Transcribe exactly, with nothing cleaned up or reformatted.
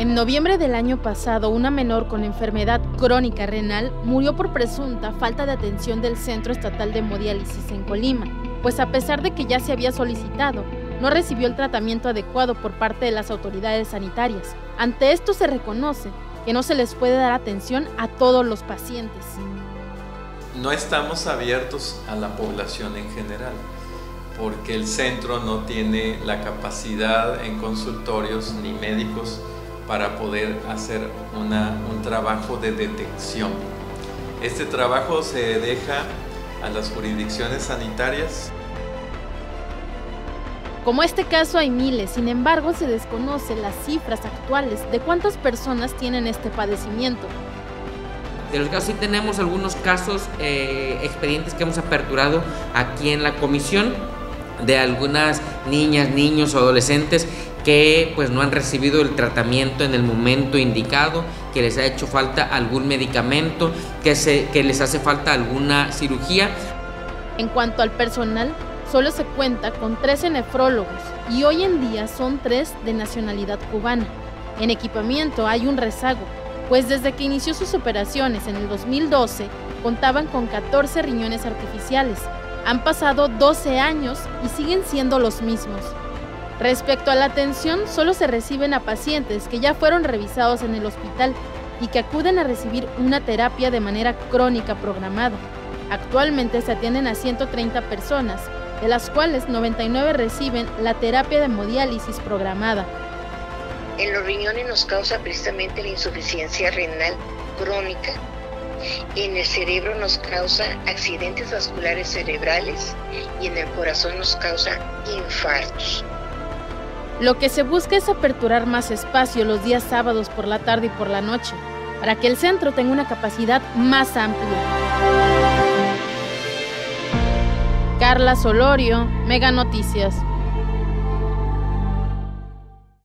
En noviembre del año pasado, una menor con enfermedad crónica renal murió por presunta falta de atención del Centro Estatal de Hemodiálisis en Colima, pues a pesar de que ya se había solicitado, no recibió el tratamiento adecuado por parte de las autoridades sanitarias. Ante esto se reconoce que no se les puede dar atención a todos los pacientes. No estamos abiertos a la población en general, porque el centro no tiene la capacidad en consultorios ni médicos para poder hacer una, un trabajo de detección. Este trabajo se deja a las jurisdicciones sanitarias. Como este caso hay miles, sin embargo se desconocen las cifras actuales de cuántas personas tienen este padecimiento. De los casos sí tenemos algunos casos, eh, expedientes que hemos aperturado aquí en la comisión de algunas niñas, niños o adolescentes que pues no han recibido el tratamiento en el momento indicado, que les ha hecho falta algún medicamento, que, se, que les hace falta alguna cirugía. En cuanto al personal, solo se cuenta con trece nefrólogos y hoy en día son tres de nacionalidad cubana. En equipamiento hay un rezago, pues desde que inició sus operaciones en el dos mil doce contaban con catorce riñones artificiales. Han pasado doce años y siguen siendo los mismos. Respecto a la atención, solo se reciben a pacientes que ya fueron revisados en el hospital y que acuden a recibir una terapia de manera crónica programada. Actualmente se atienden a ciento treinta personas, de las cuales noventa y nueve reciben la terapia de hemodiálisis programada. En los riñones nos causa precisamente la insuficiencia renal crónica. En el cerebro nos causa accidentes vasculares cerebrales y en el corazón nos causa infartos. Lo que se busca es aperturar más espacio los días sábados por la tarde y por la noche, para que el centro tenga una capacidad más amplia. Carla Solorio, Mega Noticias.